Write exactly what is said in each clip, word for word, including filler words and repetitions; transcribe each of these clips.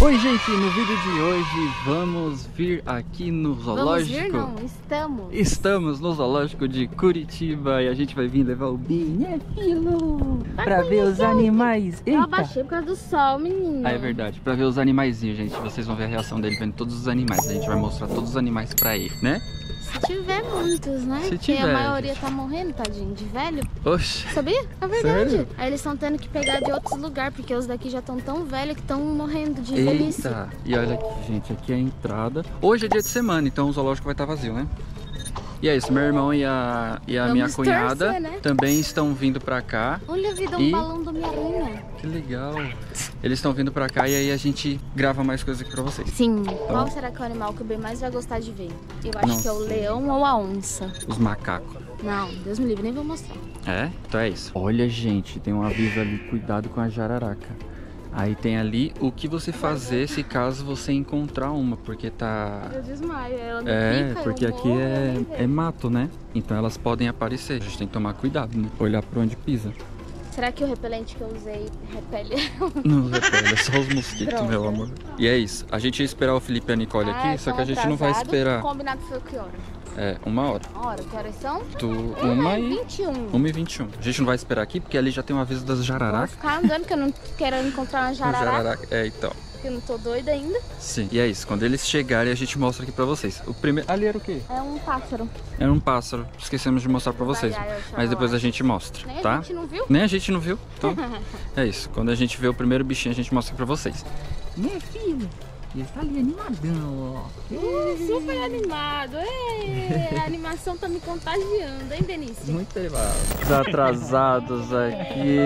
Oi gente, no vídeo de hoje vamos vir aqui no zoológico. Vamos vir, não, estamos. Estamos no zoológico de Curitiba e a gente vai vir levar o Binefilo pra ver os animais. Eu abaixei por causa do sol, menino. Ah, é verdade, pra ver os animaizinhos, gente. Vocês vão ver a reação dele vendo todos os animais. A gente vai mostrar todos os animais pra ele, né? Se tiver muitos, né? Se Porque tiver, a maioria gente. tá morrendo, tadinho, de velho. Oxe. Sabia? É verdade. Sério? Aí eles estão tendo que pegar de outros lugares, porque os daqui já estão tão velhos que estão morrendo de velhice. Eita! E olha aqui, gente, aqui é a entrada. Hoje é dia de semana, então o zoológico vai estar vazio, né? E é isso, meu irmão e a, e a Vamos minha cunhada torcer, né? também estão vindo pra cá. Olha, vida, um E- balão do Homem-Aranha. Que legal! Eles estão vindo pra cá e aí a gente grava mais coisas aqui pra vocês. Sim. Qual será que é o animal que o Ben mais vai gostar de ver? Eu acho Não que é o sei. leão ou a onça. Os macacos. Não, Deus me livre, nem vou mostrar. É? Então é isso. Olha, gente, tem um aviso ali, cuidado com a jararaca. Aí tem ali o que você fazer se caso você encontrar uma, porque tá... Eu desmaio, ela me É, pica, porque eu aqui morro, é, nem é vejo. mato, né? Então elas podem aparecer. A gente tem que tomar cuidado, né? Olhar pra onde pisa. Será que o repelente que eu usei repele? Não repele, é só os mosquitos, Droga. meu amor. E é isso. A gente ia esperar o Felipe e a Nicole aqui, Ah, só que tão a gente não vai atrasado. esperar. Combinado foi que hora? É, uma hora. Uma hora, que horas são? Tu, uma e... vinte e um. Uma e vinte e um. A gente não vai esperar aqui, porque ali já tem um aviso das Vou jararacas. ficar andando, que eu não quero encontrar uma jararaca, Jararaca. É, então. porque eu não tô doida ainda. Sim. E é isso. Quando eles chegarem, a gente mostra aqui pra vocês. O primeiro... Ali era o quê? É um pássaro. Era um pássaro. Esquecemos de mostrar pra vocês. Vai, vai, eu chamo Mas depois lá. a gente mostra, Nem tá? a gente não viu? Nem a gente não viu. Então, é isso. Quando a gente vê o primeiro bichinho, a gente mostra pra vocês. Né, filho? Ele tá ali animadão, ó. Uh, super animado. Ei, a animação tá me contagiando, hein, Benício? Muito legal. Os atrasados aqui.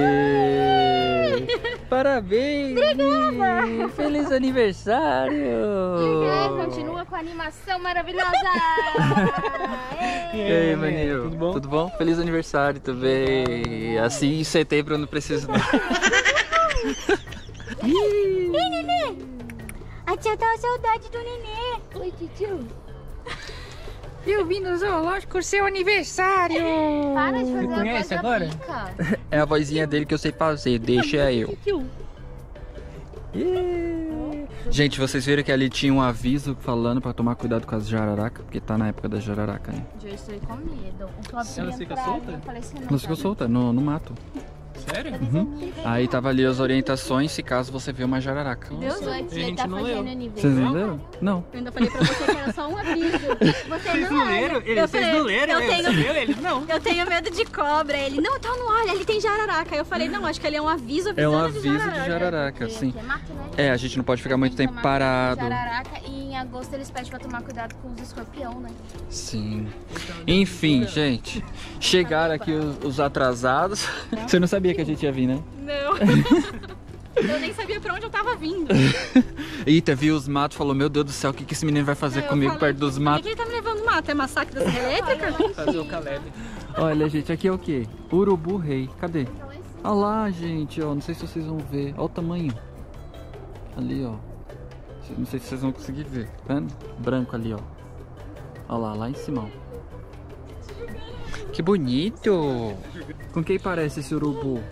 Parabéns! Obrigada! Feliz aniversário! É, continua com a animação maravilhosa! E aí, maninho? Tudo bom? Tudo bom? Feliz aniversário também. Assim em setembro eu não preciso. Ei, nenê! A tia tá com saudade do nenê. Oi, tio. Eu vim no zoológico seu aniversário! Para de fazer Me a conhece voz agora? da pica. É a vozinha dele que eu sei fazer, deixa eu. Gente, vocês viram que ali tinha um aviso falando pra tomar cuidado com as jararacas, porque tá na época da jararaca, né? Já estou com medo. O próprio Elas ficam entrar ali, soltas? eu falei assim, não Elas ficam sabe? soltas no, no mato. Sério? Uhum. Aí tava ali as orientações se caso você vê uma jararaca. Deus, antes A ele gente tá não fazendo leu. aniversário. Vocês entenderam? Não. Eu ainda falei pra você que era só um aviso. Você não olha. Eles, vocês não leram? eu Eu tenho- Você leu? Eles não. Eu tenho medo de cobra. Ele, não, então não olha, ele tem jararaca. Eu falei, não, acho que ele é um aviso É um avisando aviso de de jararaca. jararaca, Porque sim. aqui é mato, né? É, a gente não pode ficar muito Tem tempo que tomar cuidado com parado. jararaca, e em agosto eles pedem pra tomar cuidado com os escorpião, né? Sim. Enfim, gente. Chegaram aqui os, os atrasados. Você não sabia que a gente ia vir, né? Não. Eu nem sabia pra onde eu tava vindo. Eita, viu os matos, falou, meu Deus do céu, o que, que esse menino vai fazer Eu comigo falei, perto dos Por matos? que ele tá me levando no mato? É massacre da serra elétrica? Fazer o Caleb. Olha, gente, aqui é o quê? Urubu rei. Cadê? Olha lá, gente, ó. Não sei se vocês vão ver. Olha o tamanho. Ali, ó. Não sei se vocês vão conseguir ver. Tá vendo? Branco ali, ó. Olha lá, lá em cima, ó. Que bonito! Com quem parece esse urubu?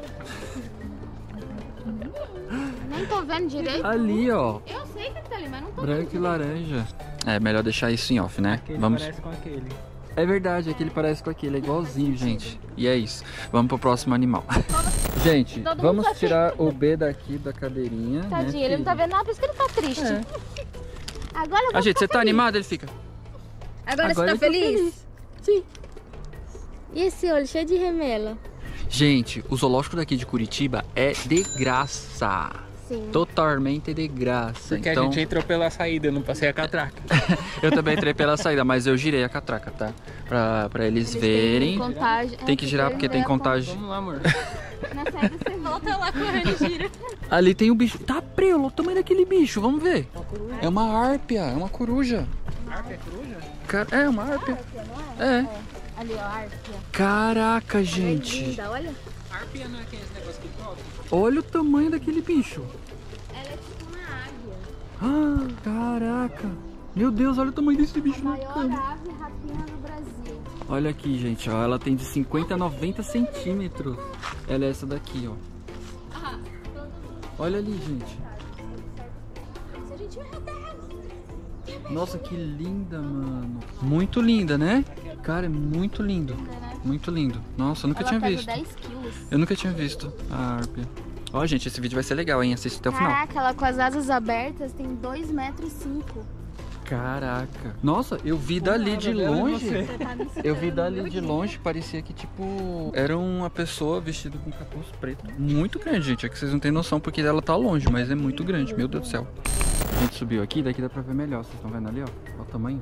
Nem tô vendo direito. Ali, ó. Eu sei que ele tá ali, mas não tô Branco e laranja. É, melhor deixar isso em off, né? Aquele Vamos. parece com aquele. É verdade, aquele parece com aquele, é igualzinho, gente. E é isso. Vamos pro próximo animal. Gente, Todo mundo vamos tá tirar o B daqui da cadeirinha. né, Tadinho, ele não tá filho? vendo nada, por isso que ele tá triste. É. Agora eu vou Ah, gente, ficar você tá feliz. animado? Ele fica. Agora, Agora você eu tá tô feliz? Sim. E esse olho cheio de remela? Gente, o zoológico daqui de Curitiba é de graça. Sim. Totalmente de graça. Porque então, a gente entrou pela saída, eu não passei a catraca. eu também entrei pela saída, mas eu girei a catraca, tá? Pra, pra eles, Eles verem. têm contagem. Tem que girar porque tem contagem. Vamos lá, amor. Na saída você volta lá correndo e gira. Ali tem um bicho. Tá preso, olha o tamanho daquele bicho, vamos ver. É uma árpia, é uma coruja. Arca é coruja? Cara, é uma árpia. É. Ali, ó, a árpia. Caraca, Ela é gente. linda, olha. Arpia não é aquele negócio que toca? Olha o tamanho daquele bicho. Ela é tipo uma águia. Ah, caraca. Meu Deus, olha o tamanho desse bicho. A na maior câmera. ave rapina no Brasil. Olha aqui, gente, ó. Ela tem de cinquenta a noventa centímetros. Ela é essa daqui, ó. Olha ali, gente. gente, meu Deus. Nossa, que linda, mano. Muito linda, né? Cara, é muito lindo. Muito lindo. Nossa, eu nunca Ela tinha pesa visto. dez quilos. Eu nunca tinha visto a harpia. Ó, gente, esse vídeo vai ser legal, hein? Assiste até o final. Caraca, ela com as asas abertas tem dois metros e cinco. Caraca. Nossa, eu vi dali de longe. Tá Eu vi dali de longe, parecia que, tipo, era uma pessoa vestida com capuz preto. Muito grande, gente. É que vocês não têm noção porque ela tá longe, mas é muito grande. Meu Deus do céu. A gente subiu aqui, daqui dá pra ver melhor. Vocês estão vendo ali, ó? Olha o tamanho.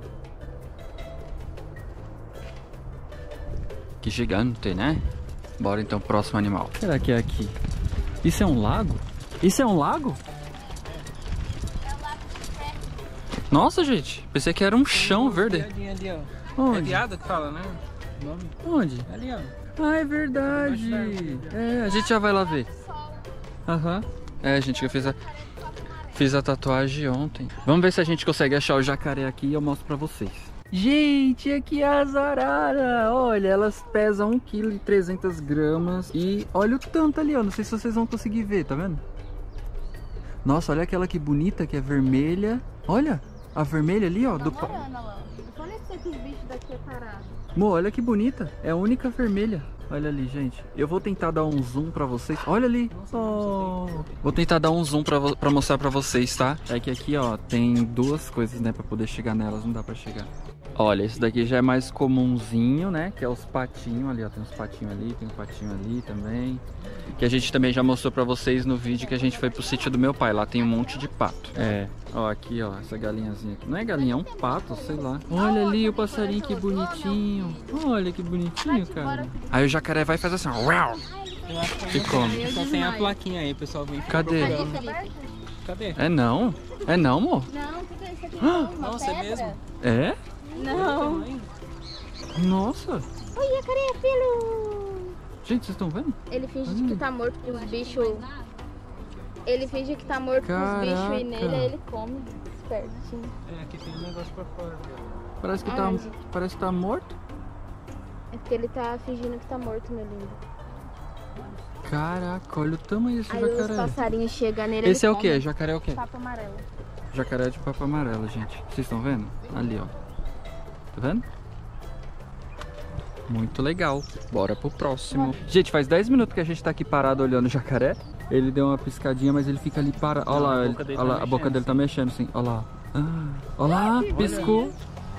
Que gigante, né? Bora então, próximo animal. O que será que é aqui? Isso é um lago? Isso é um lago? Nossa, gente. Pensei que era um chão verde. Ali, ali, ó. Onde? É viado que fala, né? O nome? Onde? Ali, ó. Ah, é verdade. É, a gente já vai lá ver. Aham. É, gente, eu fiz a, fiz a tatuagem ontem. Vamos ver se a gente consegue achar o jacaré aqui e eu mostro pra vocês. Gente, aqui é as araras. Olha, elas pesam um quilo e trezentas gramas. E olha o tanto ali, ó. Não sei se vocês vão conseguir ver, tá vendo? Nossa, olha aquela que bonita, que é vermelha. Olha, a vermelha ali, ó. Do... Olha esses bichos daqui parados. Mo, olha que bonita. É a única vermelha. Olha ali, gente. Eu vou tentar dar um zoom pra vocês. Olha ali. Oh. Vou tentar dar um zoom pra, vo pra mostrar pra vocês, tá? É que aqui, ó, tem duas coisas, né? Pra poder chegar nelas. Não dá pra chegar. Olha, esse daqui já é mais comunzinho, né? Que é os patinhos ali, ó. Tem uns patinhos ali, tem um patinho ali também. Que a gente também já mostrou pra vocês no vídeo que a gente foi pro sítio do meu pai. Lá tem um monte de pato. É, ó, aqui, ó, essa galinhazinha aqui. Não é galinha, é um pato, sei lá. Olha ali o passarinho, que bonitinho. Olha que bonitinho, cara. Aí o jacaré vai fazer assim, ó. Uau! Eu acho que E come. só tem a plaquinha aí, o pessoal vem. Cadê? Cadê? É não? É não, amor? Não, o que é isso aqui? Nossa, é mesmo? É? Não. Nossa! Oi, jacaré, pelo. Gente, vocês estão vendo? Ele finge que tá morto pros bichos. Ele finge que tá morto pros bichos e nele aí ele come. Espertinho. É, aqui tem um negócio pra fora. Parece que tá, Aonde? parece que tá morto. É porque ele tá fingindo que tá morto, meu lindo. Caraca, olha o tamanho desse Aí os jacaré. passarinhos chegam nele. Esse é ele o que? come. Jacaré é o quê? Papo amarelo. Jacaré de papo amarelo, gente. Vocês estão vendo? Ali, ó. Tá vendo? Muito legal. Bora pro próximo. Gente, faz dez minutos que a gente tá aqui parado olhando o jacaré. Ele deu uma piscadinha, mas ele fica ali parado. Olha lá, a ele- boca dele olha tá lá, a boca mexendo, dele tá mexendo, sim. Olha lá. Ah, olha lá, piscou.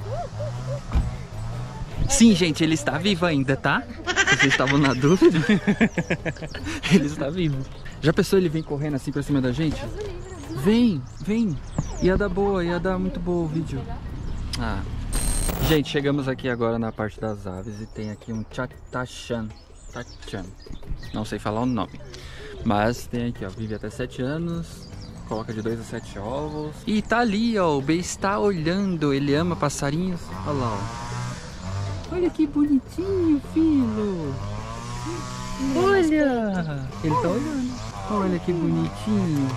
Sim, gente, ele está vivo ainda, tá? Vocês estavam na dúvida? Ele está vivo. Já pensou ele vem correndo assim pra cima da gente? Vem, vem. Ia dar boa, ia dar muito boa o vídeo. Ah. Gente, chegamos aqui agora na parte das aves e tem aqui um Tachan. Tachan. Não sei falar o nome. Mas tem aqui, ó, vive até sete anos, coloca de dois a sete ovos. E tá ali, ó, o B está olhando, ele ama passarinhos. Olha lá, ó. Olha que bonitinho, filho. Olha, ele tá olhando. Olha que bonitinho.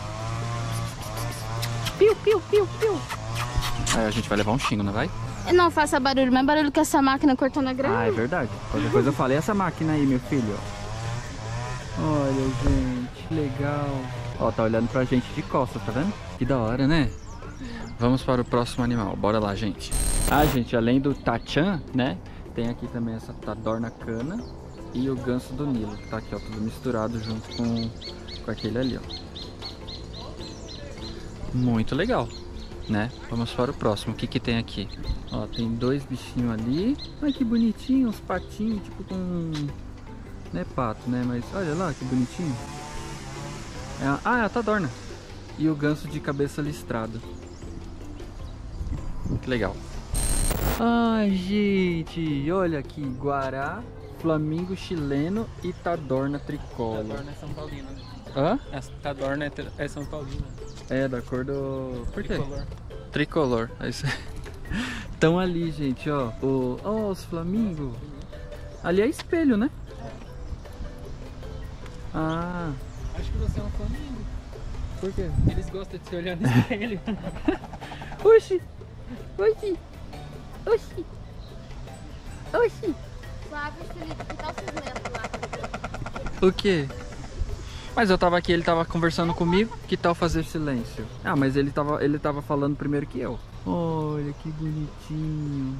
Piu, piu, piu, piu. Aí a gente vai levar um xingo, não vai? Não faça barulho, mais barulho que essa máquina cortando a grama. Ah, é verdade. Qualquer coisa eu falei, essa máquina aí, meu filho. Olha, gente, que legal. Ó, tá olhando pra gente de costas, tá vendo? Que da hora, né? Vamos para o próximo animal. Bora lá, gente. Ah, gente, além do Tachan, né? Tem aqui também essa Tadorna cana e o ganso do Nilo, que tá aqui, ó, tudo misturado junto com, com aquele ali, ó. Muito legal, né? Vamos para o próximo. O que que tem aqui? Ó, tem dois bichinhos ali. Ai, que bonitinho, uns patinhos, tipo com... Não é pato, né? Mas olha lá, que bonitinho. É a... Ah, é a Tadorna. E o ganso de cabeça listrada. Que legal. Ai, gente, olha aqui. Guará, flamingo chileno e Tadorna tricolor. Tadorna é São Paulina. Hã? Essa Tadorna é, tri- é São Paulina. É, da cor do... Por quê? Tricolor. Tricolor. É isso aí. Estão ali, gente, ó. O... Ó, os flamingos. Ali é espelho, né? Ah, Acho que você é um flamingo. por quê? Eles gostam de se olhar no espelho. Oxi! Oxi! Oxi! Oxi! Flávio, Felipe, que tal vocês lendo lá? O quê? Mas eu tava aqui, ele tava conversando comigo. Que tal fazer silêncio? Ah, mas ele tava, ele tava falando primeiro que eu. Olha que bonitinho.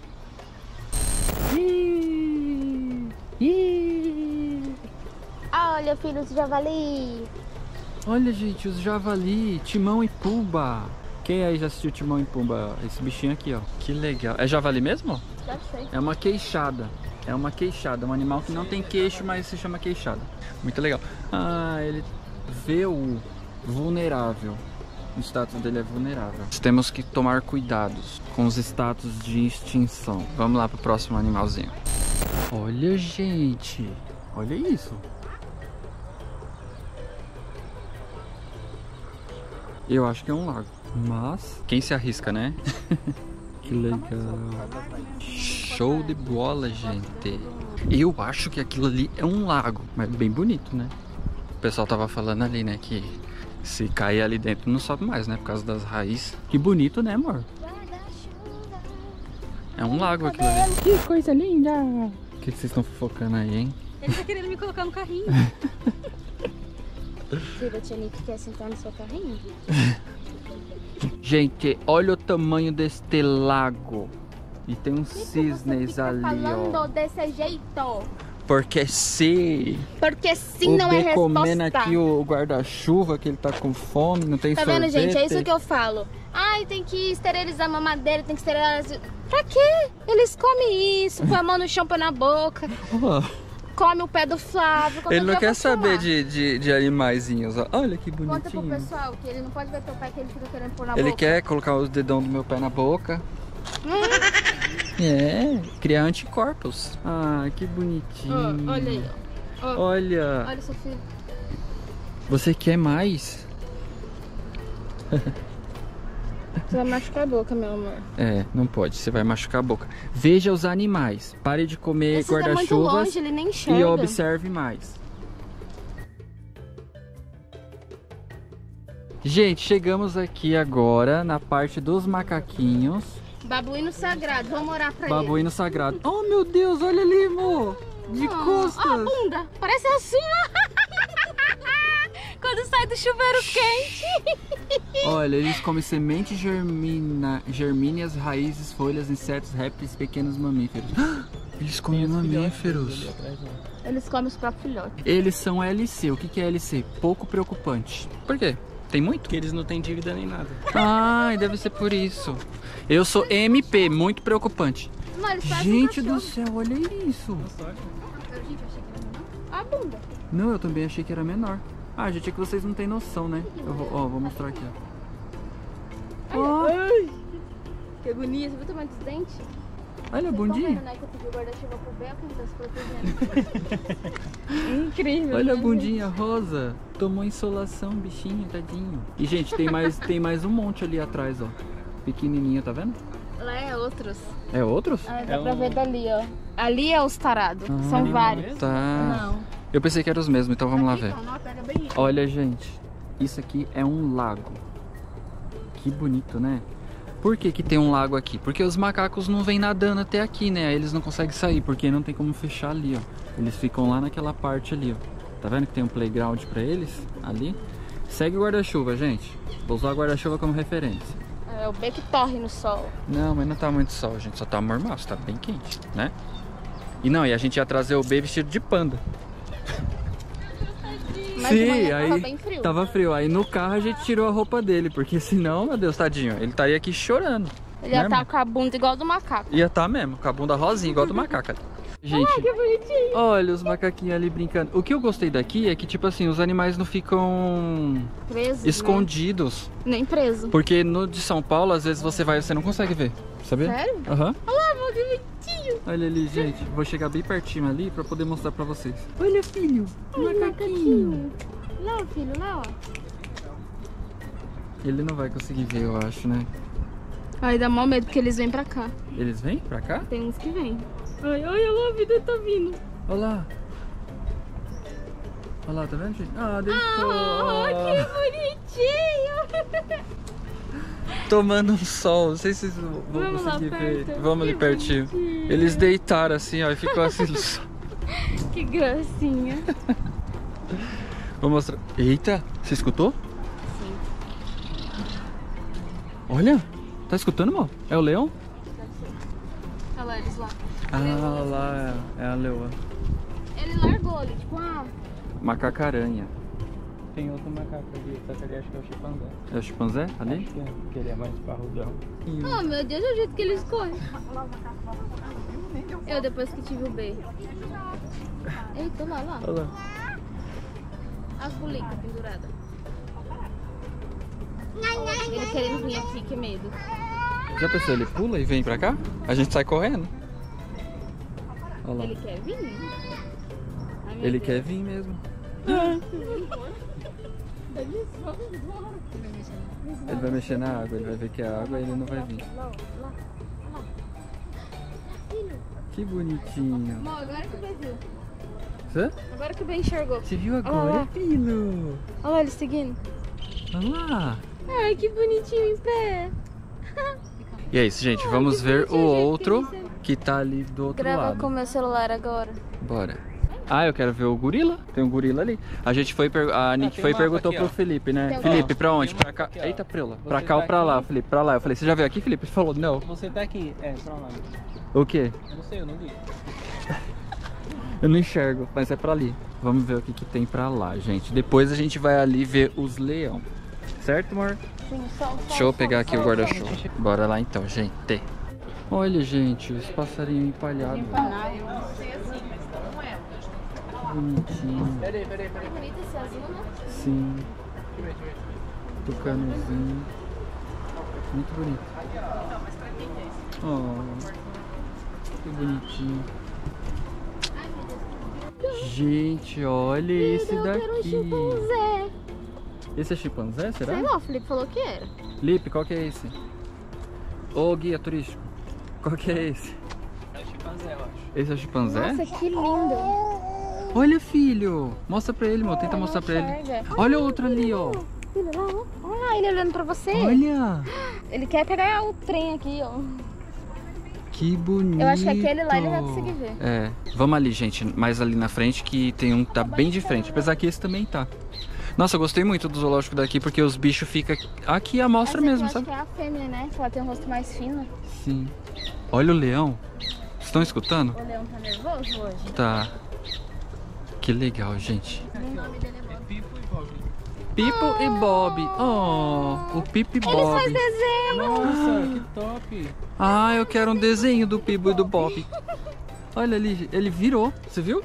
Ih, ih. Olha, filho do javali. Olha, gente, os javali, Timão e Pumba. Quem aí já assistiu Timão e Pumba? Esse bichinho aqui, ó. Que legal. É javali mesmo? Já sei. É uma queixada. É uma queixada. Um animal que não tem queixo, mas se chama queixada. Muito legal. Ah, ele vê o vulnerável. O status dele é vulnerável. Temos que tomar cuidados com os status de extinção. Vamos lá pro próximo animalzinho. Olha, gente. Olha isso. Eu acho que é um lago. Mas quem se arrisca, né? Que legal. Show de bola, gente. Eu acho que aquilo ali é um lago. Mas bem bonito, né? O pessoal tava falando ali, né? Que se cair ali dentro não sobe mais, né? Por causa das raízes. Que bonito, né, amor? É um lago aquilo ali. Que coisa linda! O que vocês estão fofocando aí, hein? Ele tá querendo me colocar no carrinho. Filho, a tia Nick quer sentar no seu carrinho? Gente, olha o tamanho deste lago. E tem uns Por que cisnes você fica ali, falando ó. desse jeito? Porque se Porque sim o não é B comendo resposta. aqui o guarda-chuva, que ele tá com fome, não tem Tá sorvete. vendo, gente? É isso que eu falo. Ai, tem que esterilizar a mamadeira, tem que esterilizar... Pra quê? Eles comem isso, põe a mão no chão, põe na boca, Ó, come o pé do Flávio. qualquer ele não dia eu quer vou saber filmar. de, de, de animaizinhos, ó. Olha que Conta pro bonitinho. pessoal que ele não pode ver teu pé, que ele fica querendo pôr na Ele boca. quer colocar os dedão do meu pé na boca. É, criar anticorpos. Ah, que bonitinho. Ó, olha aí, ó. Ó, Olha, olha seu filho. você quer mais? Você vai machucar a boca, meu amor. É, não pode, você vai machucar a boca. Veja os animais. Pare de comer Esse tá muito guarda-chuvas longe, ele nem enxerga. e observe mais. Gente, chegamos aqui agora na parte dos macaquinhos. Babuíno sagrado, vamos orar pra ele. Babuíno sagrado. Oh, meu Deus, olha ali, amor. De Ó, costas. Ó, a bunda, parece assim, ó. Quando sai do chuveiro quente. Olha, eles comem sementes, germina, germíneas, raízes, folhas, insetos, répteis, pequenos mamíferos. Eles comem mamíferos. Eles comem os próprios filhotes. Eles são L C. O que que é L C? Pouco preocupante. Por quê? Tem muito? Porque eles não têm dívida nem nada. Ai, deve ser por isso. Eu sou M P, muito preocupante. Não, eles parecem um Gente do cachorro. céu, olha isso. A bunda. Não, eu também achei que era menor. Ah, gente, é que vocês não têm noção, né? Eu vou, ó, vou mostrar aqui, ó. Ó, Ai, que agonia, você viu o tamanho dos dentes? olha a Vocês bundinha. estão vendo, né, que eu pedi o guarda-chuva pro Beco, ele tá se protegendo. Incrível. Olha a né, bundinha rosa. Tomou insolação, bichinho, tadinho. E, gente, tem mais, tem mais um monte ali atrás, ó. Pequenininho, tá vendo? gente? Lá é outros. É outros? Ah, dá É pra um- ver dali, ó. Ali é os tarados. Ah. São Ali não vários. mesmo? Tá. Não. Eu pensei que eram os mesmos, então vamos lá ver. Então, não, pega bem isso. Olha, gente, isso aqui é um lago. Que bonito, né? Por que que tem um lago aqui? Porque os macacos não vêm nadando até aqui, né? Aí eles não conseguem sair, porque não tem como fechar ali, ó. Eles ficam lá naquela parte ali, ó. Tá vendo que tem um playground pra eles? Ali. Segue o guarda-chuva, gente. Vou usar o guarda-chuva como referência. É o B que torre no sol. Não, mas não tá muito sol, gente. Só tá mormaço, tá bem quente, né? E não, e a gente ia trazer o B vestido de panda. Mas de manhã Sim, tava aí bem frio. tava frio. Aí no carro a gente tirou a roupa dele, porque senão, meu Deus, tadinho, ele estaria aqui chorando. Ele ia né, estar mano? com a bunda igual do macaco. Ia tá mesmo, com a bunda rosinha, igual do macaco. Gente, Que bonitinho. olha os macaquinhos ali brincando. O que eu gostei daqui é que, tipo assim, os animais não ficam Preso. escondidos. Né? Nem preso. Porque no de São Paulo, às vezes você vai e você não consegue ver, sabia? Sério? Aham. Olha lá, amor, que bonitinho. Olha ali, gente. Vou chegar bem pertinho ali pra poder mostrar pra vocês. Olha, filho. Um macaquinho. Lá, filho, lá, ó. Ele não vai conseguir ver, eu acho, né? Ai, dá mó medo porque eles vêm pra cá. Eles vêm pra cá? Tem uns que vêm. Ai, olha lá, a vida tá vindo. Olha lá. Olha lá, tá vendo, gente? Ah, deitou. Ah, que bonitinho. Tomando um sol. Não sei se vocês vão Vamos lá conseguir ver. perto. Vamos ali Que pertinho. bonitinho. Eles deitaram assim, ó, e ficou assim. Que gracinha. Vou mostrar. Eita, você escutou? Sim. Olha, tá escutando, amor? É o leão? Olha lá, eles lá. Ah, lá é a leoa. Ele largou ali, tipo, ah. Macacaranha. Tem outro macaco ali, só que ali acho que é o chimpanzé. É o chimpanzé ali? Acho que é, porque ele é mais parrudão. Oh, meu Deus, é o jeito que eles correm. Eu, depois que tive o B. Eita, lá, lá. Olha lá. As bolicas penduradas. Ele querendo vir aqui, que medo. Já pensou, ele pula e vem pra cá? A gente sai correndo. Olha lá. Ele quer vir? Ai, meu Ele Deus. quer vir mesmo. Ele vai mexer na água, ele vai ver que é água e ele não vai vir. Que bonitinho. Amor, agora que o B viu. Hã? Agora que o B enxergou. Você viu lá. agora, filho? Olha lá, ele seguindo. Olha lá. Ai, que bonitinho em pé. E é isso, gente. Ai, Vamos que ver o bonitinho, gente, outro que delícia. que tá ali do outro Grava lado. com o meu celular agora. Bora. Ah, eu quero ver o gorila. Tem um gorila ali. A gente foi, per... a Nick tem foi e um mapa perguntou aqui, pro ó. Felipe, né? Tem um Felipe, mapa. pra onde? Tem um Pra mapa cá. aqui, ó. Eita, Prela. Você Pra cá ou tá pra lá? aqui. Felipe, pra lá. Eu falei, você já veio aqui, Felipe? Ele falou, não. Você tá aqui? É, pra lá. O quê? Eu não sei, eu não vi. Eu não enxergo, mas é pra ali. Vamos ver o que, que tem pra lá, gente. Depois a gente vai ali ver os leão. Certo, amor? Sim, só, Deixa eu pegar aqui o guarda-chuva. Bora lá então, gente. Olha, gente, os passarinhos empalhados. Bonitinho. Peraí, peraí, peraí. bonito esse azul, né? Sim. Deixa eu ver, deixa eu ver. Tucanozinho. Muito bonito. Oh, que bonitinho. Gente, olha esse Eu quero um daqui. chimpanzé. Esse é chimpanzé, será? Sei lá, o Felipe falou que era. Lipe, qual que é esse? Ô, guia turístico. Qual que é esse? É o chimpanzé, eu acho. Esse é o chimpanzé? Nossa, que lindo. Olha, filho. Mostra pra ele, amor. Tenta Não mostrar pra ele. enxerga. Olha outro ali, ó. Filho, lá, ó. Olha ele olhando pra você. Olha. Ele quer pegar o trem aqui, ó. Que bonito. Eu acho que aquele lá ele vai conseguir ver. É. Vamos ali, gente. Mais ali na frente, que tem um que tá bem de frente. Apesar que esse também tá. Nossa, eu gostei muito do zoológico daqui, porque os bichos ficam aqui à mostra Essa aqui mesmo, eu sabe? acho que é a fêmea, né? Que ela tem um rosto mais fino. Sim. Olha o leão. Vocês estão escutando? O leão tá nervoso hoje? Tá. Que legal, gente. O nome dele é Bob. Pipo e Bob. Pipo e Bob. Oh, o Pipo e Eles Bob. fazem desenho. Nossa, que top. Ah, eu quero um desenho do Pipo e do Bob. Olha ali, ele virou. Você viu?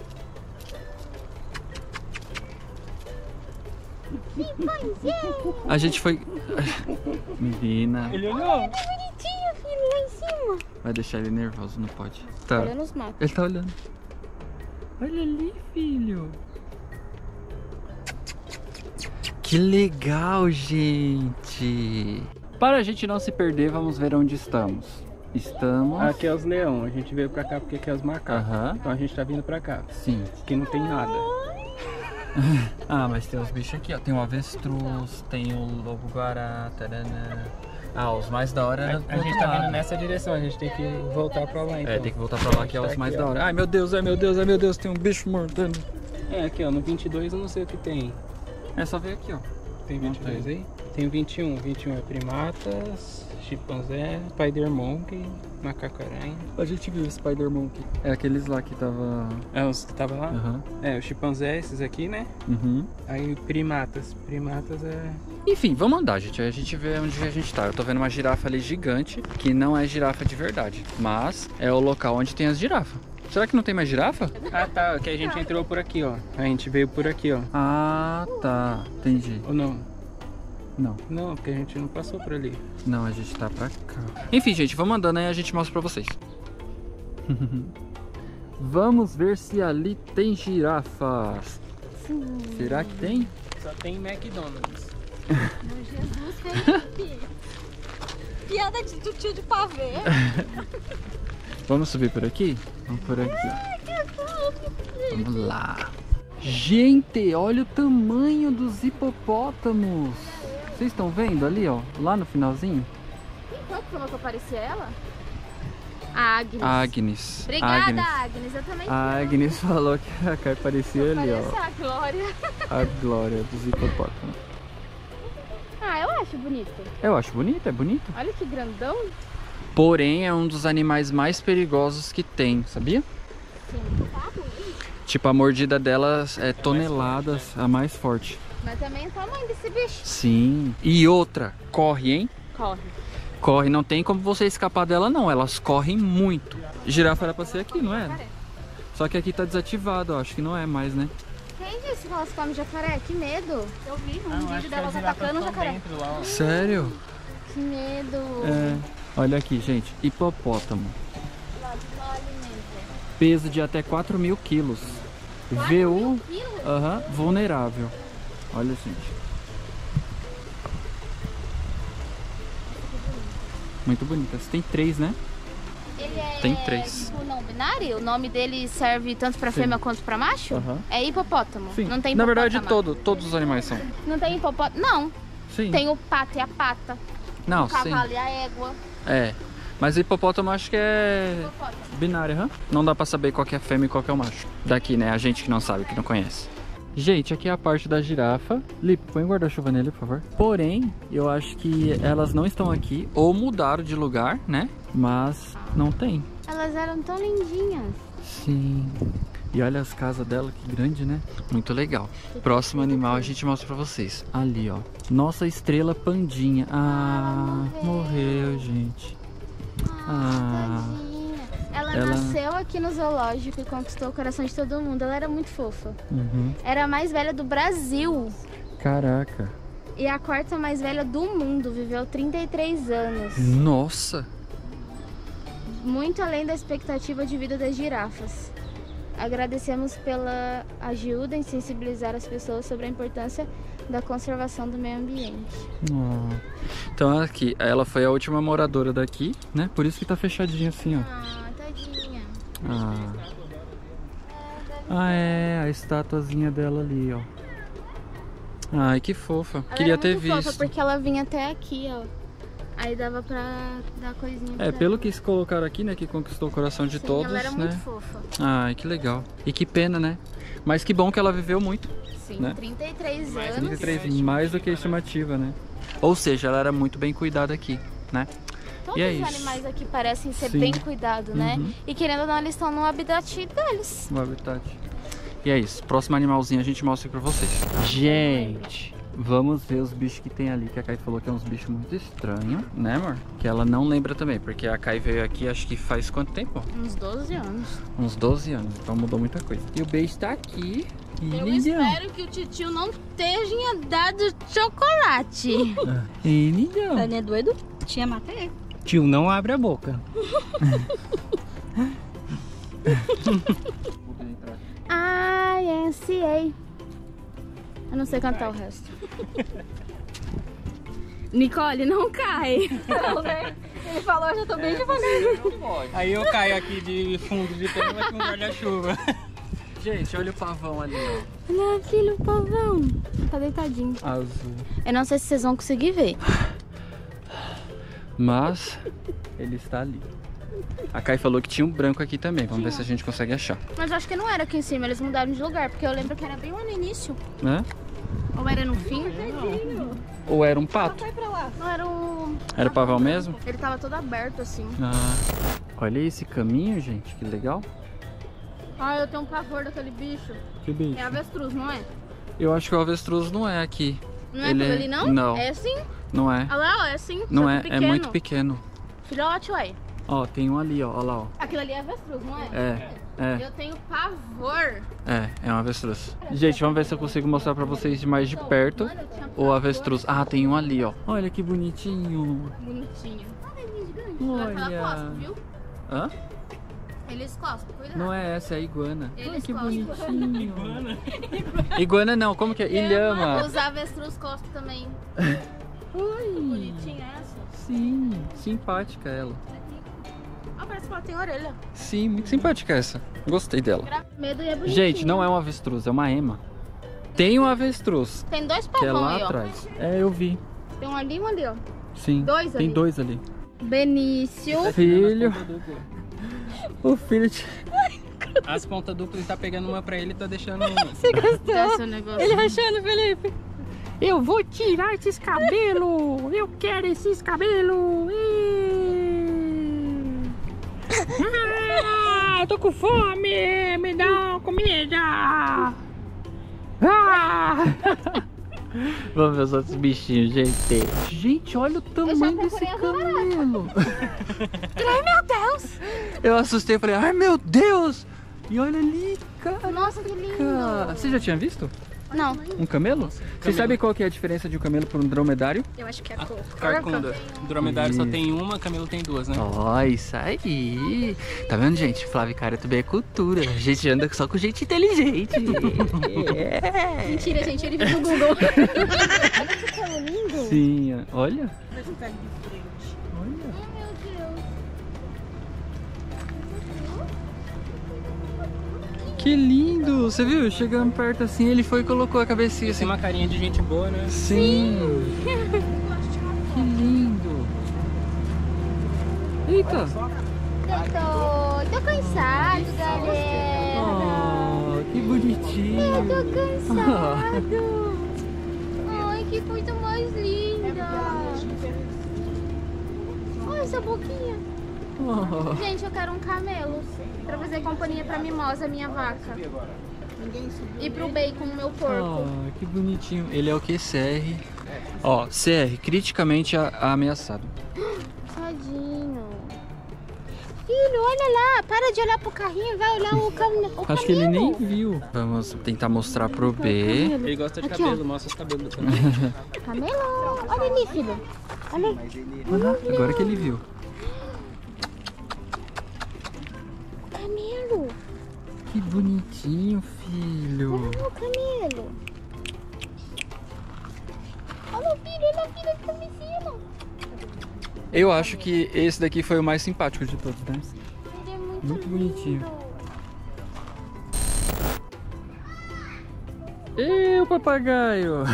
A gente foi... Menina. Ele olhou. Bonitinho, filho, lá em cima. Vai deixar ele nervoso, não pode. Tá. Olha nos mapas. Ele tá olhando. Olha ali, filho. Que legal, gente. Para a gente não se perder, vamos ver onde estamos. Estamos... Aqui é os leão. A gente veio pra cá porque aqui é os macacos. Aham. Então a gente tá vindo pra cá. Sim. Aqui não tem nada. Ah, mas tem os bichos aqui, ó. Tem o avestruz, tem o lobo-guará, tarana. Ah, os mais da hora A, era do a gente outro tá lado. vindo nessa direção. A gente tem que voltar pra lá, então. É, tem que voltar pra lá que é Tá os mais aqui, da ó. hora. Ai, meu Deus, ai, meu Deus, ai, meu Deus, tem um bicho mordendo. É, aqui ó, no vinte e dois eu não sei o que tem. É só ver aqui, ó. Tem vinte e dois aí? Tem o vinte e um. vinte e um é primatas, chimpanzé, spider monkey, macaco-aranha. A gente viu o Spider Monkey. É aqueles lá que tava... É os que tava lá? Aham. É, o chimpanzé, esses aqui, né? Uhum. Aí primatas. Primatas é. Enfim, vamos andar, gente. Aí a gente vê onde a gente tá. Eu tô vendo uma girafa ali gigante, que não é girafa de verdade, mas é o local onde tem as girafas. Será que não tem mais girafa? Ah tá, que a gente entrou por aqui, ó. A gente veio por aqui, ó. Ah, tá. Entendi. Ou não? Não. Não, porque a gente não passou por ali. Não, a gente tá pra cá. Enfim, gente, vamos andando aí e a gente mostra pra vocês. Vamos ver se ali tem girafas. Sim. Será que tem? Só tem McDonald's. Meu Jesus, Felipe. Piada de do tio de pavê. Vamos subir por aqui? Vamos por aqui, ó. Vamos lá. Gente, olha o tamanho dos hipopótamos. Vocês estão vendo ali, ó? Lá no finalzinho? Qual que falou que aparecia ela? A Agnes. Agnes. Obrigada, Agnes. Agnes. Eu também A Agnes falou que a Kai parecia ali, Parece ó. a Glória. A Glória dos hipopótamos. Ah, eu acho bonito. Eu acho bonito, é bonito. Olha que grandão. Porém, é um dos animais mais perigosos que tem, sabia? Sim. Tipo, a mordida delas é toneladas, a mais forte. Mas também é o tamanho desse bicho. Sim. E outra, corre, hein? Corre. Corre, não tem como você escapar dela não, elas correm muito. Girafa era pra ser aqui, não é? Só que aqui tá desativado, ó. Acho que não é mais, né? Quem disse que elas comem jacaré? Que medo. Eu vi um Ah, eu acho vídeo que delas as girafas atacando o estão jacaré. dentro lá, ó. Sério? Que medo. É. Olha aqui, gente, hipopótamo. Peso de até quatro mil quilos. V U, aham, vulnerável. Olha, gente. Muito bonitas. Tem três, né? Ele é Tem três. tipo não binário? O nome dele serve tanto pra Sim. fêmea quanto pra macho? Aham. É hipopótamo. Sim. Não tem Na hipopótamo. verdade, todo, todos os animais são. Não tem hipopótamo? Não. Sim. Tem o pato e a pata. Não, o sim. cavalo e a égua. É. Mas hipopótamo acho que é Hipopótamo. binário, aham. Não dá pra saber qual que é fêmea e qual que é o macho. Daqui, né? A gente que não sabe, que não conhece. Gente, aqui é a parte da girafa. Lipe, põe um guarda-chuva nele, por favor. Porém, eu acho que elas não estão aqui. Ou mudaram de lugar, né? Mas não tem. Elas eram tão lindinhas. Sim. E olha as casas dela, que grande, né? Muito legal. Próximo animal a gente mostra pra vocês. Ali, ó. Nossa estrela pandinha. Ah, Ah, morreu, morreu. gente. Ah, Ah. tadinha. Ela, Ela- nasceu aqui no zoológico e conquistou o coração de todo mundo. Ela era muito fofa. Uhum. Era a mais velha do Brasil. Caraca. E a quarta mais velha do mundo. Viveu trinta e três anos. Nossa. Muito além da expectativa de vida das girafas. Agradecemos pela ajuda em sensibilizar as pessoas sobre a importância da conservação do meio ambiente. Ah. Então aqui, ela foi a última moradora daqui, né? Por isso que tá fechadinho assim, ó. Ah, tadinha. Ah, ah é, a estatuazinha dela ali, ó. Ai, que fofa. Ela Queria era ter muito fofa visto. porque ela vinha até aqui, ó. Aí dava pra dar coisinha pra É, ela. pelo que se colocaram aqui, né? Que conquistou o coração de Sim, todos, ela era né? muito fofa. Ai, que legal. E que pena, né? Mas que bom que ela viveu muito. Sim, Né? trinta e três anos. trinta e três, mais do que a estimativa, né? Ou seja, ela era muito bem cuidada aqui, né? Todos E é os isso. animais aqui parecem ser Sim. bem cuidados, né? Uhum. E querendo ou não, eles estão no habitat deles. O habitat. E é isso. Próximo animalzinho a gente mostra pra vocês. Gente, vamos ver os bichos que tem ali. Que a Kai falou que é uns bichos muito estranhos, né, amor? Que ela não lembra também. Porque a Kai veio aqui, acho que faz quanto tempo? Uns doze anos. Uns doze anos. Então mudou muita coisa. E o beijo tá aqui. E Eu lindão. espero que o titio não tenha dado chocolate. E lindão. Dani é doido? Tinha matei. Tio, não abre a boca. I N C A. Eu não sei cantar o resto. Nicole, não cai. Não, né? Ele falou, eu já tô bem devagar. Aí eu caio aqui de fundo de pé, vai com um guarda-chuva. Gente, olha o pavão ali, ó. Olha, filho, o pavão. Tá deitadinho. Azul. Eu não sei se vocês vão conseguir ver. Mas ele está ali. A Kai falou que tinha um branco aqui também. Vamos ver se a gente consegue achar. Mas eu acho que não era aqui em cima, eles mudaram de lugar. Porque eu lembro que era bem lá no início. Né? Ou era no fim? Ou era um pato? Não, era um... Era pavão mesmo? Ele tava todo aberto assim. Ah, olha esse caminho, gente. Que legal. Ah, eu tenho um pavor daquele bicho. Que bicho. É avestruz, não é? Eu acho que o avestruz não é aqui. Não é Ele aquilo é- ali, não? não. É assim? Não é. Olha lá, ó, é assim. Não só é. que É pequeno. muito pequeno. Filhote, ué. Ó, tem um ali, ó. Olha lá, ó. Aquilo ali é avestruz, não é? É. É. Eu tenho pavor. É, é um avestruz. Gente, vamos ver se eu consigo mostrar pra vocês de mais de perto Mano, eu tinha o pavor. avestruz. Ah, tem um ali, ó. Olha que bonitinho. Bonitinho. Ah, é gigante. Vai pela costa, Olha. viu? Hã? Eles cospam, cuidado. Não é essa, é a iguana. Olha Eles que cospam. bonitinho. Iguana não, como que é? Ilhama. Os avestruz cospam também. Oi. Bonitinha essa. Sim, simpática ela. Ah, parece que ela tem orelha. Sim, muito simpática essa. Gostei dela. Gra- Medo e é bonitinho. Gente, não é um avestruz, é uma ema. Tem um avestruz, Tem dois que é pavão lá aí, ó. atrás. É, eu vi. Tem um ali e um ali, ó. Sim. Dois Tem ali. dois ali. Benício. Filho. O filho de... As pontas duplas tá pegando uma pra ele e tá deixando... Você gostou? Desce o negócio. Ele rachando, Felipe. Eu vou tirar esses cabelos. Eu quero esses cabelos. Ah, eu tô com fome. Me dá comida. Ah! Vamos ver os outros bichinhos, gente. Gente, olha o tamanho desse camelo. Ai, meu Deus. Eu assustei e falei, ai meu Deus. E olha ali, cara. Nossa, que lindo. Você já tinha visto Não. um camelo? Você sabe qual que é a diferença de um camelo para um dromedário? Eu acho que é a cor. Carcunda. Dromedário só Isso. tem uma, camelo tem duas, né? Ó, isso aí. Tá vendo, gente? Flávio Cara também é cultura. A gente anda só com gente inteligente. É. Mentira, gente, ele viu no Google. Sim, olha. Olha. Que lindo! Você viu? Chegando perto assim, ele foi e colocou a cabecinha assim. Tem uma carinha de gente boa, né? Sim! Que lindo! Eita! Eu tô, tô cansado, galera. Oh, que bonitinho! Eu tô cansado. Ai, que coisa mais linda. Olha essa boquinha. Oh. Gente, eu quero um camelo pra fazer companhia pra Mimosa, minha vaca. E pro Bacon, meu porco. Oh, que bonitinho. Ele é o que? C R. Ó, C R, criticamente a- ameaçado. Tadinho. Filho, olha lá. Para de olhar pro carrinho, vai olhar o, cam o camelo. Acho que ele nem viu. Vamos tentar mostrar pro B. Ele gosta de Aqui, cabelo, mostra os cabelos do camelo. Camelo. Olha ali, filho. Olha ali. Ah, agora que ele viu. Camelo. Que bonitinho, filho. Olha o camelo. Olha o filho, olha o filho que tá me ensinando. Eu acho que esse daqui foi o mais simpático de todos, né? Ele é muito, Muito bonitinho. lindo. Ê, o papagaio!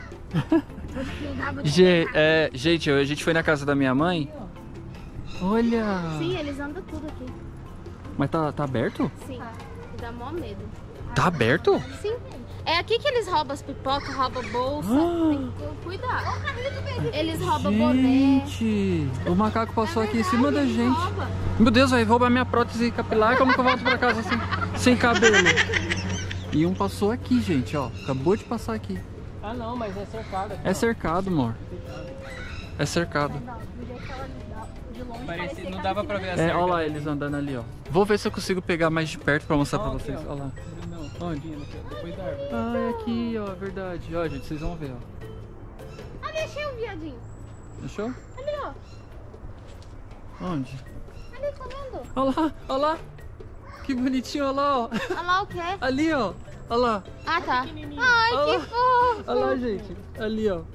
Ge- é, gente, a gente foi na casa da minha mãe. Olha! Sim, eles andam tudo aqui. Mas tá, tá aberto? Sim. Dá mó medo. Tá aberto? Sim. É aqui que eles roubam as pipocas, roubam bolsa. Ah. Tem que cuidar. Eles roubam boné. Gente, o macaco passou aqui em cima da Eles gente. roubam. Meu Deus, vai roubar minha prótese capilar. Como que eu volto pra casa assim, sem cabelo? E um passou aqui, gente, ó. Acabou de passar aqui. Ah não, mas é cercado aqui. É cercado, amor. É cercado. Parecia, não dava pra ver a É, cerca. olha lá eles andando ali, ó. Vou ver se eu consigo pegar mais de perto pra mostrar pra Ó, aqui, vocês. ó. Olha lá. Não, Onde? depois da árvore. Ah, é aqui, ó, é verdade. Ó, gente, vocês vão ver, ó. Ali, achei um viadinho. Achou? Ali, ó. Onde? Ali, tá vendo? Olha lá, olha lá. Que bonitinho, olha lá, ó. Olha lá o quê? Ali, ó. Olha lá. Ah, tá. Ai, Olha que fofo. Olha lá, gente. Ali, ó.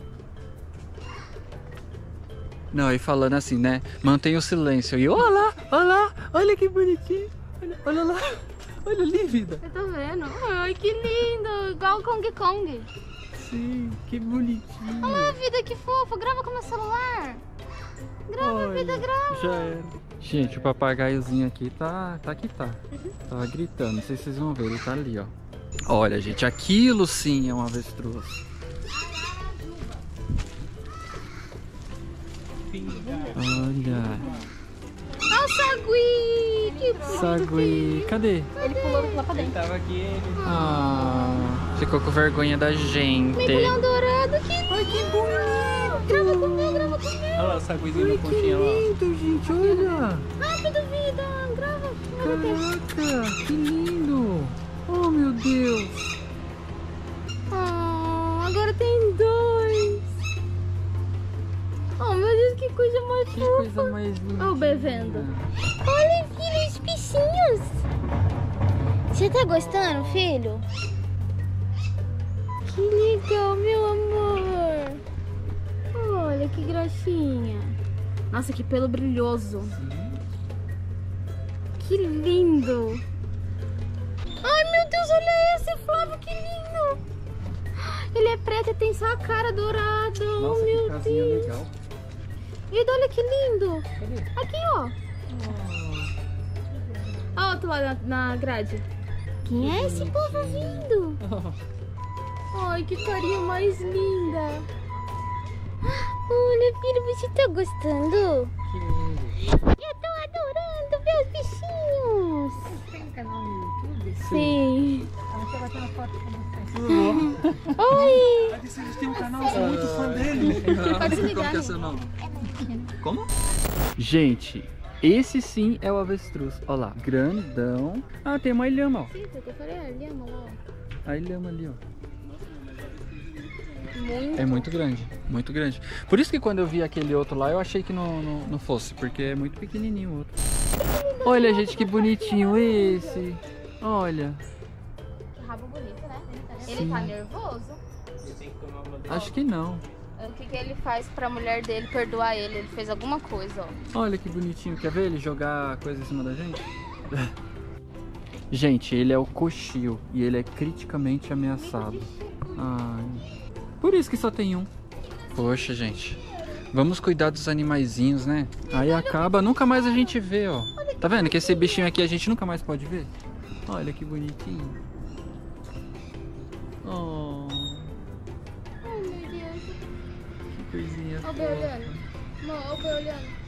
Não, e falando assim, né? Mantenha o silêncio. E olha lá, olha lá. Olha que bonitinho. Olha, olha lá. Olha ali, vida. Eu tô vendo. Ai, que lindo. Igual o Kong Kong. Sim, que bonitinho. Olha lá, vida, que fofo. Grava com meu celular. Grava, Olha, vida, grava. já era. Gente, o papagaiozinho aqui tá, tá aqui, tá. Tava gritando, não sei se vocês vão ver, ele tá ali, ó. Olha, gente, aquilo sim é um avestruz. Olha. Olha o sagui. Que bonito. Sagui. Cadê? Ele pulou lá pra Ele dentro. tava aqui, ele... Ah, ficou com vergonha da gente. Mergulhão dourado. Que lindo. Ai, que bonito. Grava comigo, grava comigo. Olha lá o saguizinho na pontinha lá. lindo, gente, olha. Rápido, vida. Grava. Caraca, que lindo. Oh, meu Deus. Oh, agora tem dois. Oh, meu Deus, que coisa mais Que fofa. coisa mais linda. Olha o B vendo. Olha, filho, os bichinhos. Você tá gostando, filho? Que legal, meu amor. Olha que gracinha. Nossa, que pelo brilhoso. Que lindo. Ai, meu Deus, olha esse, Flávio, que lindo. Ele é preto e tem só a cara dourada. Nossa, Oh, que meu casinha Deus. legal. E olha que lindo. Cadê? Aqui, ó. Olha o outro lá na, na grade. Quem é esse povo vindo? Ai, que carinha mais linda. Olha, filho, você tá gostando? Que lindo. Eu tô adorando ver os bichinhos. Tem um canal no YouTube? Sim. Ela quer bater uma foto com você. Oi! Eles têm um canal, sou muito fã dele. Pode se Como ligar. que é seu nome? Como? Gente, esse sim é o avestruz. Olha lá, grandão. Ah, tem uma ilhama, ó. Sim, foi o que eu falei, ali, amor, ó. A ilhama ali, ó. Muito. É muito grande, muito grande. Por isso que quando eu vi aquele outro lá, eu achei que não, não, não fosse, porque é muito pequenininho o outro. Olha, gente, que bonitinho esse. Olha, Que rabo bonito, né? Sim. Ele tá nervoso. Você tem que tomar uma dose. acho que não. O que, que ele faz pra mulher dele perdoar ele? Ele fez alguma coisa, ó. Olha que bonitinho. Quer ver ele jogar coisa em cima da gente? Gente, ele é o cochilo e ele é criticamente ameaçado. Ai. Por isso que só tem um. Poxa, gente. Vamos cuidar dos animaizinhos, né? Aí acaba, nunca mais a gente vê, ó. Tá vendo que esse bichinho aqui a gente nunca mais pode ver? Olha que bonitinho. Oh, Ai, meu Deus. que coisinha. Ó o bem olhando. Amor, ó o bem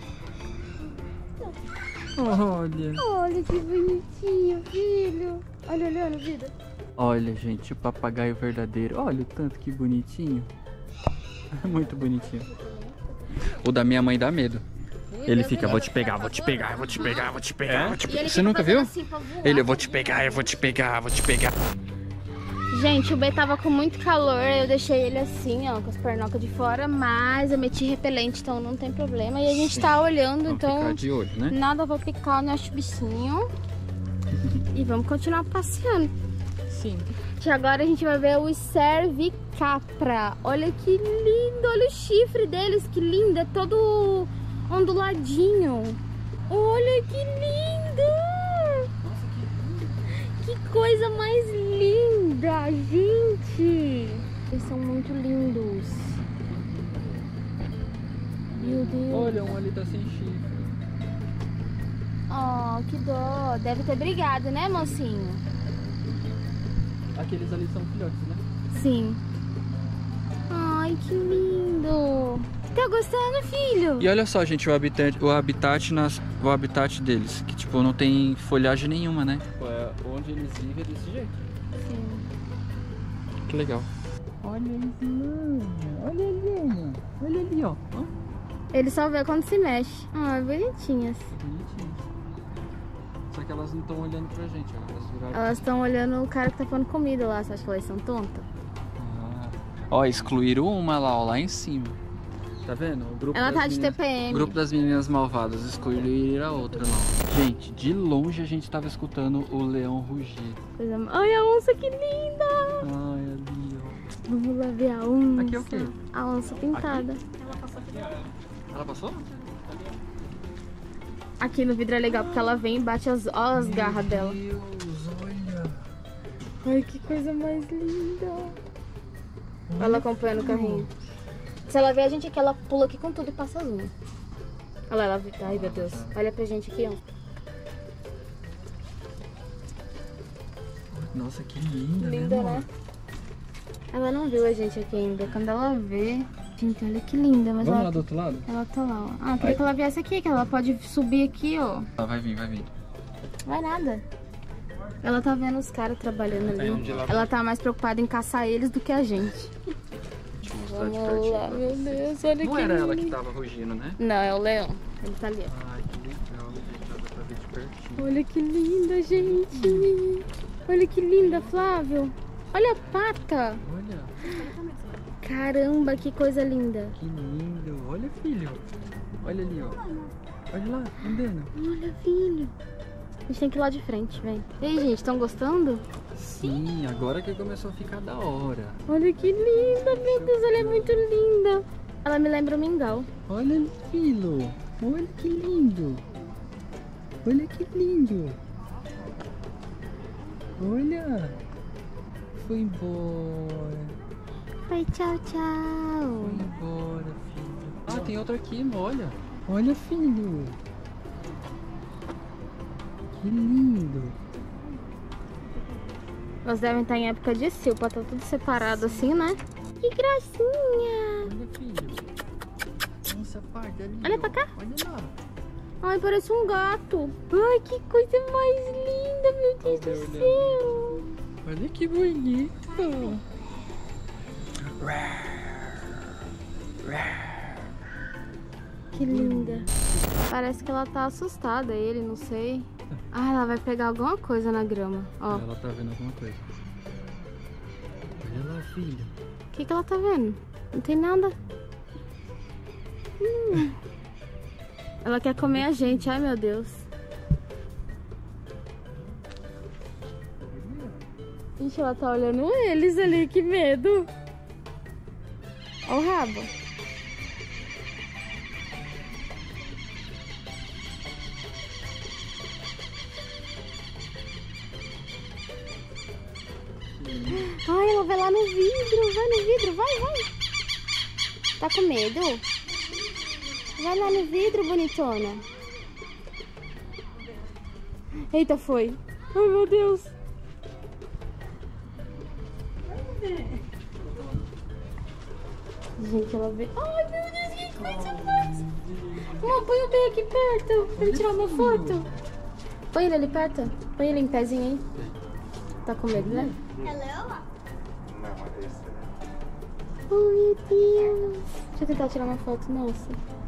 olhando. Olha. Olha que bonitinho, filho. Olha, olhando, vida. Olha, gente, o papagaio verdadeiro. Olha o tanto que bonitinho. Muito bonitinho. O da minha mãe dá medo. Ele fica, vou te pegar, vou te pegar, vou te pegar, vou te pegar, vou te pegar. Você nunca viu? Assim Ele, eu vou te pegar, eu vou te pegar, vou te pegar. Gente, o B tava com muito calor, eu deixei ele assim, ó, com as pernocas de fora, mas eu meti repelente, então não tem problema. E a gente tá olhando, Vamos então ficar de olho, né? nada vai picar o nosso bichinho. E vamos continuar passeando. Sim. E agora a gente vai ver o cervicapra. Olha que lindo, olha o chifre deles, que lindo, é todo onduladinho. Olha que lindo! Que coisa mais linda, gente! Eles são muito lindos. Meu Deus. Olha, um ali tá sem chifre. Oh, que dó. Deve ter brigado, né, mocinho? Aqueles ali são filhotes, né? Sim. Ai, que lindo. Tá gostando, filho? E olha só, gente, o habitat, o habitat, nas, o habitat deles, que tipo, não tem folhagem nenhuma, né? É, onde eles vivem é desse jeito. Sim. Que legal. Olha eles, mano. Olha ali, olha ali, ó. Ó, Ele só vê quando se mexe. Ah, bonitinhas. que bonitinho. Só que elas não estão olhando pra gente, ó. Elas viraram. Elas estão olhando o cara que tá pondo comida lá. Você acha que elas são tontas? Ah. Ó, excluíram uma lá, ó, lá em cima. Tá vendo? O grupo Ela das tá de meninas- T P M. Grupo das meninas malvadas, excluíram a outra lá. Gente, de longe a gente tava escutando o leão rugir. Coisa... Ai, a onça, que linda! Ai, ali, ó. Vamos lá ver a onça. Aqui é o quê? A onça pintada. Ela passou? Aqui no vidro é legal porque ela vem e bate as, ó, as garras dela. Meu Deus, olha. Ai, que coisa mais linda. Ela acompanhando o carrinho. Se ela ver a gente aqui, ela pula aqui com tudo e passa as unhas. Olha lá, ela... Ai, meu Deus. Olha pra gente aqui, ó. Nossa, que linda, Linda, né, né? amor? Ela não viu a gente aqui ainda. Quando ela vê... Gente, olha que linda. Mas Vamos ela... lá do outro lado? ela tá lá, ó. Ah, queria Vai. que ela viesse aqui, que ela pode subir aqui, ó. Ah, vai vir, vai vir. Vai nada. Ela tá vendo os caras trabalhando ali. Ela tá mais preocupada em caçar eles do que a gente. Deixa eu mostrar de Vamos lá, pertinho. meu Deus, olha Não que era ela que lindo. tava rugindo, né? Não, é o leão. Ele tá ali, ó. Ai, que legal, gente. Dá pra ver de pertinho. Olha que linda, gente. Olha que linda, Flávio. Olha a pata. Olha, Caramba, que coisa linda. que lindo. Olha, filho. Olha ali, ó. Olha lá, andando. Olha, filho. A gente tem que ir lá de frente, vem. E aí, gente, estão gostando? Sim, agora que começou a ficar da hora. Olha que linda, meu Deus, ela é muito linda. Ela me lembra o mingau. Olha, filho. Olha que lindo. Olha que lindo. Olha. Foi embora. Oi, tchau, tchau. Foi embora, filho. Ah, tem outro aqui, olha. Olha, filho. Que lindo. Elas devem estar em época de cio, pra estar tudo separado assim, né? Que gracinha! Olha, filho. Nossa, parte ali. Olha pra cá. Olha lá. Ai, parece um gato. Ai, que coisa mais linda, meu Deus do céu. Olha que bonito. Que linda. Parece que ela tá assustada, ele, não sei. Ah, ela vai pegar alguma coisa na grama, ó. Ela tá vendo alguma coisa. Olha lá, filho. O que que ela tá vendo? Não tem nada. Hum. Ela quer comer a gente, ai meu Deus. Gente, ela tá olhando eles ali, que medo. Olha o rabo. Ai, ela vai lá no vidro, vai no vidro, vai, vai. Tá com medo? Vai lá no vidro, bonitona. Eita, foi. Ai, meu Deus. Gente, ela veio. Ai, meu Deus, que coisa mais. Mãe, põe o bem aqui perto pra ele tirar uma foto. Põe ele ali perto. Põe ele em pezinho aí. Tá com medo, né? Oh, meu Deus. Deixa eu tentar tirar uma foto, nossa.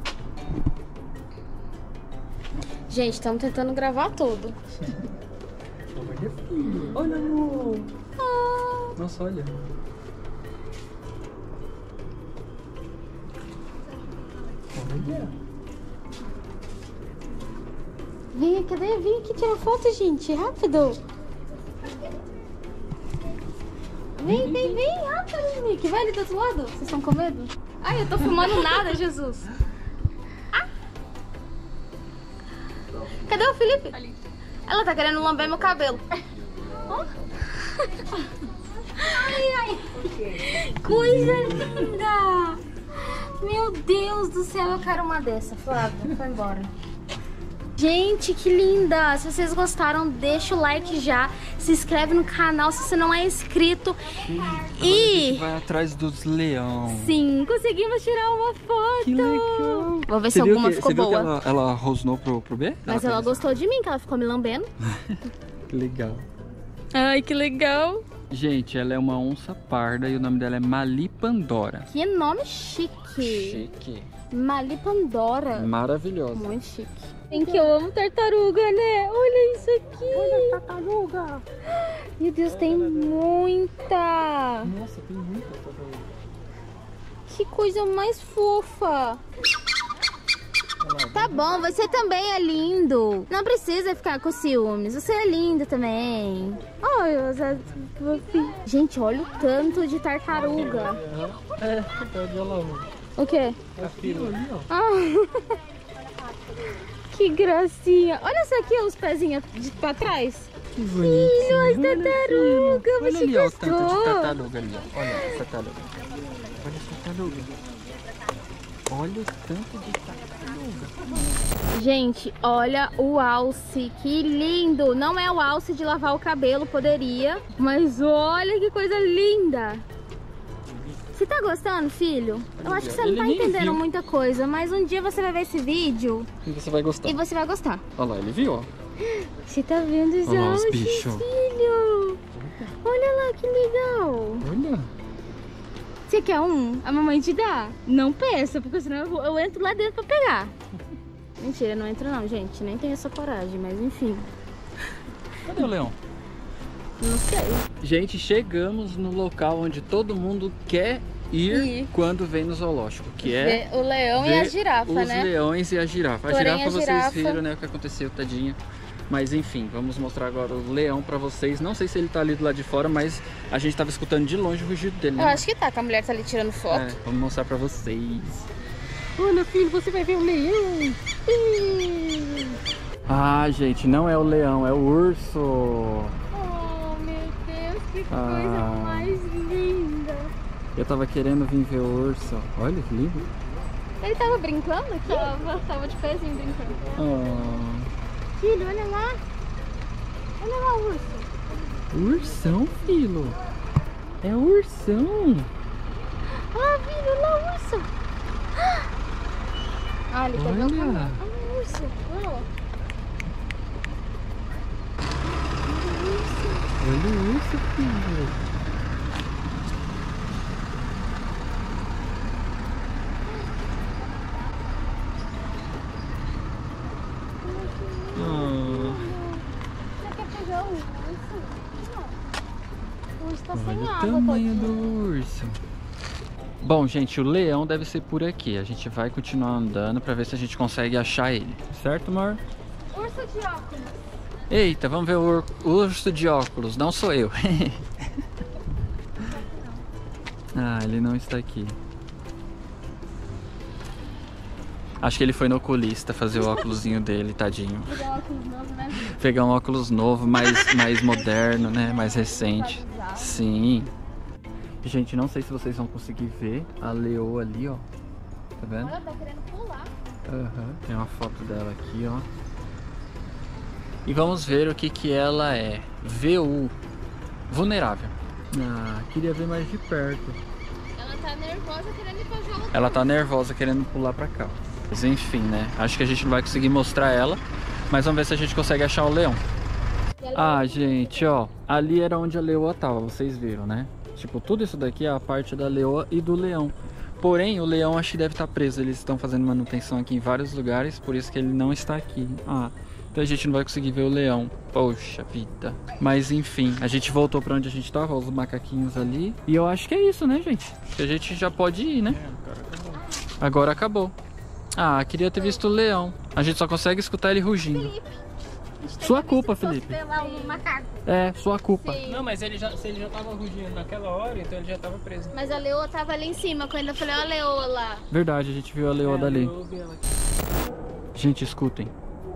Gente, estamos tentando gravar tudo. Olha, filho. Olha, amor. Ah. Nossa, olha. Olha. Vem, cadê? Vem aqui tirar foto, gente. Rápido. Vem, vem, vem. Rápido, Nick. Vai ali do outro lado. Vocês estão com medo? Ai, eu tô filmando nada, Jesus. Ah. Cadê o Felipe? Ali. Ela tá querendo lamber meu cabelo. Oh. Ai, ai. Coisa linda. Meu Deus do céu, eu quero uma dessa. Flávia, foi embora. Gente, que linda! Se vocês gostaram, deixa o like já. Se inscreve no canal se você não é inscrito. Sim, e... a gente vai atrás dos leão. Sim, conseguimos tirar uma foto. Que legal. Vou ver Você se alguma que, ficou você boa. Viu que ela, ela rosnou pro, pro B? Mas ela, ela gostou de mim, que ela ficou me lambendo. Que legal. Ai, que legal. Gente, ela é uma onça parda e o nome dela é Malipandora. Que nome chique. Chique. Malipandora. Maravilhosa. Muito chique. Tem que eu amo tartaruga, né? Olha isso aqui. Olha a tartaruga. Meu Deus, tem muita. Nossa, tem muita tartaruga. Que coisa mais fofa. Tá bom, você também é lindo. Não precisa ficar com ciúmes. Você é lindo também. Olha, você... Gente, olha o tanto de tartaruga. É, pode olhar lá. O quê? A fila ali, ó. Ah. Que gracinha. Olha isso aqui, os pezinhos de, pra trás. Que bonitinho. Filho, as tartarugas. Olha Você ali, ó, o gostou? tanto de tartaruga ali, ó. Olha a tartaruga. Olha a tartaruga. Olha o tanto de tartaruga. Gente, olha o alce. Que lindo. Não é o alce de lavar o cabelo, poderia. Mas olha que coisa linda. Você tá gostando, filho? Eu acho que você não Ele tá nem entendendo viu. muita coisa, mas um dia você vai ver esse vídeo E você vai gostar. e você vai gostar. Olha lá, ele viu, ó. Você tá vendo os Olha lá os alces, bichos. filho? Olha lá, que legal. Olha. Você quer um? A mamãe te dá? Não peça, porque senão eu, vou, eu entro lá dentro pra pegar. Mentira, não entro não, gente. Nem tenho essa coragem, mas enfim. Cadê o leão? Não sei. Gente, chegamos no local onde todo mundo quer ir Ir. quando vem no zoológico, que é Ver o leão e a ver girafa, os né? leões e a girafa. A Porém, girafa a vocês girafa- viram, né, o que aconteceu, tadinha. Mas enfim, vamos mostrar agora o leão pra vocês. Não sei se ele tá ali do lado de fora, mas a gente tava escutando de longe o rugido dele, Eu né? acho que tá, que a mulher tá ali tirando foto. É, vamos mostrar pra vocês. Olha, filho, você vai ver o leão. Ah, gente, não é o leão, é o urso. Oh, meu Deus, que Ah. coisa mais linda. Eu tava querendo vir ver o urso. Olha que lindo. Ele tava brincando aqui? Tava, tava de pezinho brincando. Oh. Filho, olha lá. Olha lá o urso. Ursão, filho. É ursão. Ah, filho, olha lá o urso. Ah, ele quer ver o Olha. canal. Olha o urso. Olha lá. Olha o urso, filho. Ah, Você quer pegar o urso? Não. O urso tá sem olha o água, tamanho tadinho. do urso. Bom, gente, o leão deve ser por aqui. A gente vai continuar andando pra ver se a gente consegue achar ele. Certo, amor? Urso de óculos. Eita, vamos ver o ur- urso de óculos. Não sou eu. Ah, ele não está aqui. Acho que ele foi no oculista fazer o óculosinho dele, tadinho. Pegar um óculos novo, né? Pegar um óculos novo, mais, mais moderno, né? Mais recente. Sim. Gente, não sei se vocês vão conseguir ver a leoa ali, ó. Tá vendo? Olha, tá querendo pular. Aham. Tem uma foto dela aqui, ó. E vamos ver o que que ela é. V U. Vulnerável. Ah, queria ver mais de perto. Ela tá nervosa querendo ir pra jogo. Ela tá nervosa querendo pular pra cá. Mas enfim, né? Acho que a gente não vai conseguir mostrar ela. Mas vamos ver se a gente consegue achar o leão. Ah, gente, ó. Ali era onde a leoa tava, vocês viram, né? Tipo, tudo isso daqui é a parte da leoa e do leão. Porém, o leão acho que deve estar preso. Eles estão fazendo manutenção aqui em vários lugares, por isso que ele não está aqui. Ah, então a gente não vai conseguir ver o leão. Poxa vida. Mas enfim, a gente voltou pra onde a gente tava, os macaquinhos ali. E eu acho que é isso, né, gente? Que a gente já pode ir, né? Agora acabou. Ah, queria ter visto o leão. A gente só consegue escutar ele rugindo. Sua culpa, Felipe. Lá o macaco. É, sua culpa. Não, mas ele já, se ele já tava rugindo naquela hora, então ele já tava preso. Mas a leoa tava ali em cima, quando eu falei, ó a leoa lá. Verdade, a gente viu a leoa É, dali. eu vi ela aqui. Gente, escutem.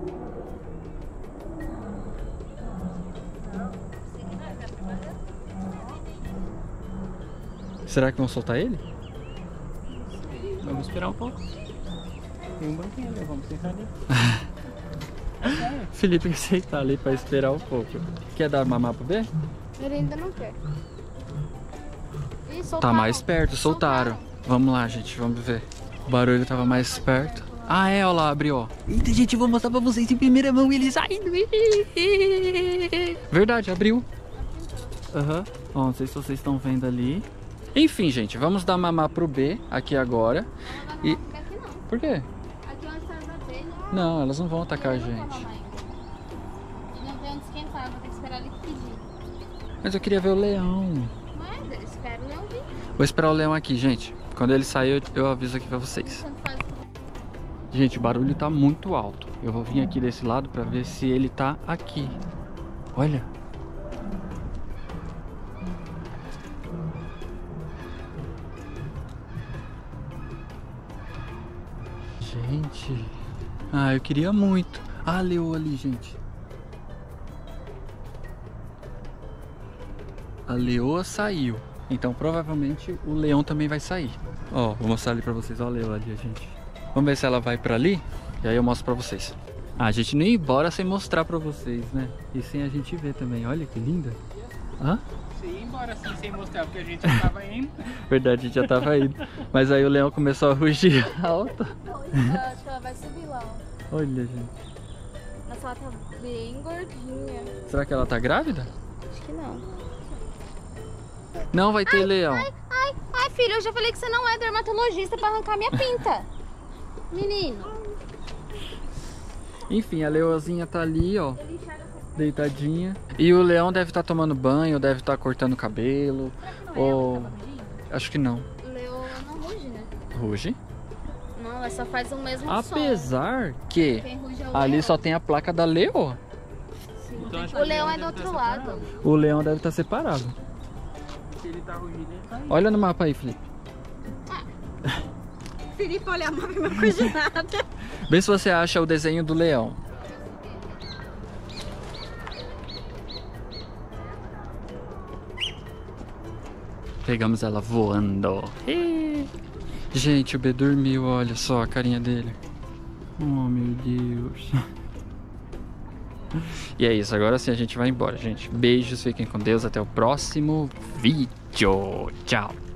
Será que vão soltar ele? Vamos esperar um pouco. Tem um banquinho ali, vamos sentar ali. Felipe aceitar ali pra esperar um pouco. Quer dar mamar pro B? Ele ainda não quer. Ih, Tá soltaram. mais perto, soltaram. Vamos lá, gente, vamos ver. O barulho tava mais perto. Ah, é, ó lá, abriu, ó. Eita, gente, vou mostrar pra vocês em primeira mão ele saindo. Verdade, abriu. Aham. Ó, não sei se vocês estão vendo ali. Enfim, gente, vamos dar mamar pro B aqui agora. E... Não vai ficar aqui não. Por quê? Aqui é onde tá as abelhas. Não, elas não vão atacar a Não vou gente. mamar ainda. E não tem onde esquentar, vou ter que esperar ele pedir. Mas eu queria ver o leão. Mas eu espero o leão vir. Vou esperar o leão aqui, gente. Quando ele sair, eu- eu aviso aqui pra vocês. Tanto faz. Gente, o barulho tá muito alto. Eu vou vir aqui desse lado pra ver se ele tá aqui. Olha. Gente. Ah, eu queria muito. Ah, leoa ali, gente. A leoa saiu. Então provavelmente o leão também vai sair. Ó, vou mostrar ali pra vocês. Ó a leoa ali, gente. Vamos ver se ela vai pra ali. E aí eu mostro pra vocês. Ah, a gente não ia embora sem mostrar pra vocês, né? E sem a gente ver também. Olha que linda. Hã? Você ia embora assim sem mostrar, porque a gente já tava indo. Verdade, a gente já tava indo. Mas aí o leão começou a rugir alto. Acho que ela vai subir lá, ó. Olha, gente. Nossa, ela tá bem gordinha. Será que ela tá grávida? Acho que não. Não vai ter leão. Ai, ai, filho, eu já falei que você não é dermatologista pra arrancar minha pinta. Menino. Enfim, a leoazinha tá ali, ó. Deitadinha. E o leão deve estar tomando banho, deve estar cortando o cabelo. Ou... Acho que não. Leoa não ruge, né? Ruge. Não, ela só faz o mesmo som. Apesar que Quem ruge é o ali leão. só tem a placa da leoa. Então, acho O que leão é deve do estar outro separado. lado. O leão deve estar separado. Se ele tá rugindo, ele tá aí. Olha no mapa aí, Felipe. Felipe, olha a mão e uma coisa de nada. Vê se você acha o desenho do leão. Pegamos ela voando. Gente, o B dormiu, olha só a carinha dele. Oh, meu Deus. E é isso, agora sim a gente vai embora, gente. Beijos, fiquem com Deus, até o próximo vídeo. Tchau.